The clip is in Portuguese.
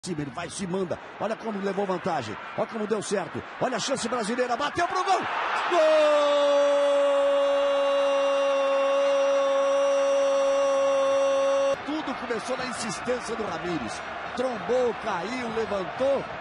Ele vai, se manda, olha como levou vantagem, olha como deu certo, olha a chance brasileira, bateu pro gol! Gol! Tudo começou na insistência do Ramires, trombou, caiu, levantou,